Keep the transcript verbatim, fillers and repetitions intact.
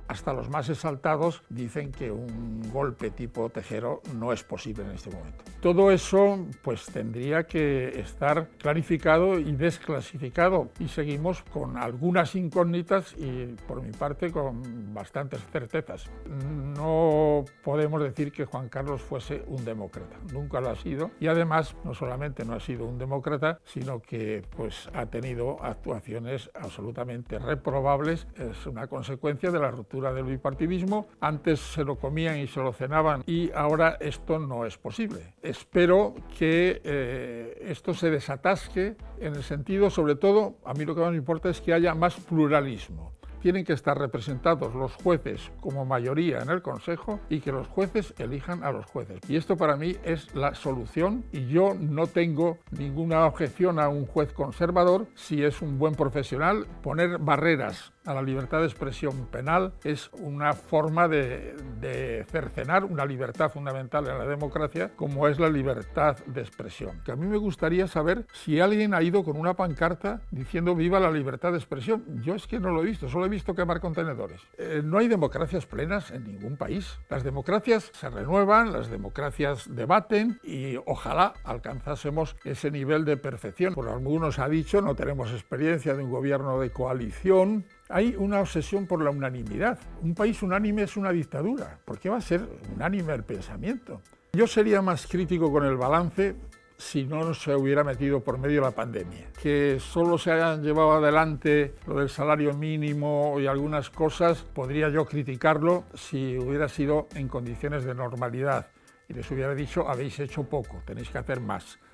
hasta los más exaltados dicen que un golpe tipo Tejero no es posible en este momento. Todo eso pues tendría que estar clarificado y desclasificado, y seguimos con algunas incógnitas y por mi parte con bastantes certezas. No podemos decir que Juan Carlos fuese un demócrata, nunca lo ha sido, y además no solamente no ha sido un demócrata, sino que pues ha tenido actuaciones absolutamente reprobables. Es una consecuencia de la ruptura del bipartidismo. Antes se lo comían y se lo cenaban y ahora esto no es posible. Espero que eh, esto se desatasque en el sentido, sobre todo, a mí lo que más me importa es que haya más pluralismo. Tienen que estar representados los jueces como mayoría en el Consejo y que los jueces elijan a los jueces. Y esto para mí es la solución, y yo no tengo ninguna objeción a un juez conservador si es un buen profesional. Poner barreras a la libertad de expresión penal es una forma de, de cercenar una libertad fundamental en la democracia, como es la libertad de expresión. Que a mí me gustaría saber si alguien ha ido con una pancarta diciendo viva la libertad de expresión. Yo es que no lo he visto, solo he visto quemar contenedores. Eh, no hay democracias plenas en ningún país. Las democracias se renuevan, las democracias debaten y ojalá alcanzásemos ese nivel de perfección. Por algunos ha dicho, no tenemos experiencia de un gobierno de coalición. Hay una obsesión por la unanimidad. Un país unánime es una dictadura. ¿Por qué va a ser unánime el pensamiento? Yo sería más crítico con el balance si no se hubiera metido por medio la pandemia. Que solo se hayan llevado adelante lo del salario mínimo y algunas cosas, podría yo criticarlo si hubiera sido en condiciones de normalidad y les hubiera dicho, habéis hecho poco, tenéis que hacer más.